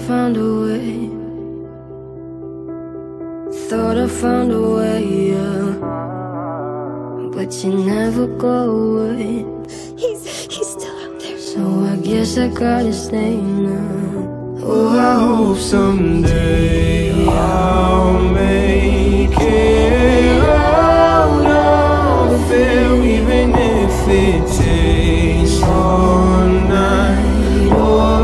found a way. Thought I found a way, yeah. But you never go away. He's still out there. So I guess I gotta stay now. Oh, I hope someday I'll make it out of it, even if it takes all night or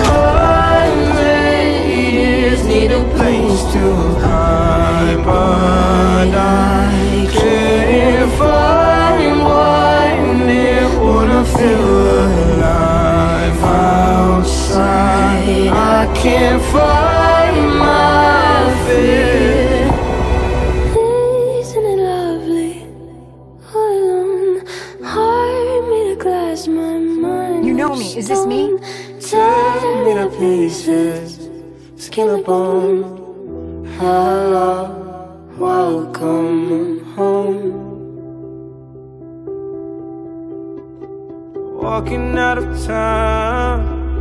100 years. Need a place to hide, but I can't find one near. Wanna feel alive outside. I can't find my fear. Isn't it lovely? All alone, heart made of glass, my mind. You know me. Is this me? Tear me to pieces, skin and bone. Hello, welcome home. Walking out of town,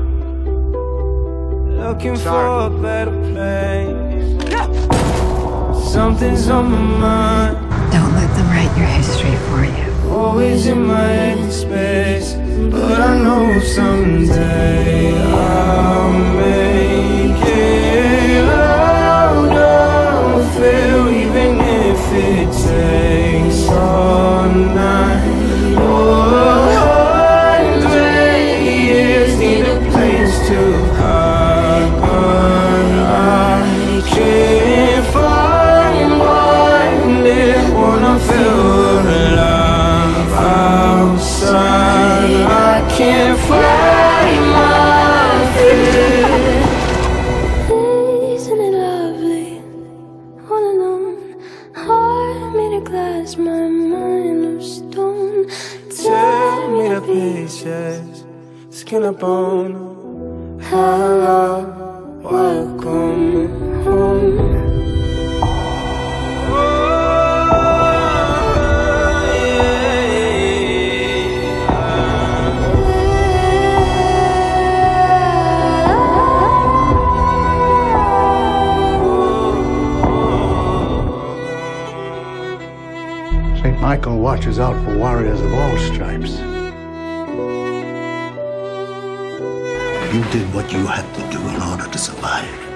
looking for a better place. Something's on my mind. Don't let them write your history for you. Always in my empty space, but I know someday I'll make it out of it, even if it takes all night or 100 years. Need a place to hide, but I can't find one near. Wanna feel alive outside. I can't find my fear. Isn't it lovely? All alone, heart made of glass, my mind of stone. Tear me to pieces, skin and bone. Hello, welcome home. St. Michael watches out for warriors of all stripes. You did what you had to do in order to survive.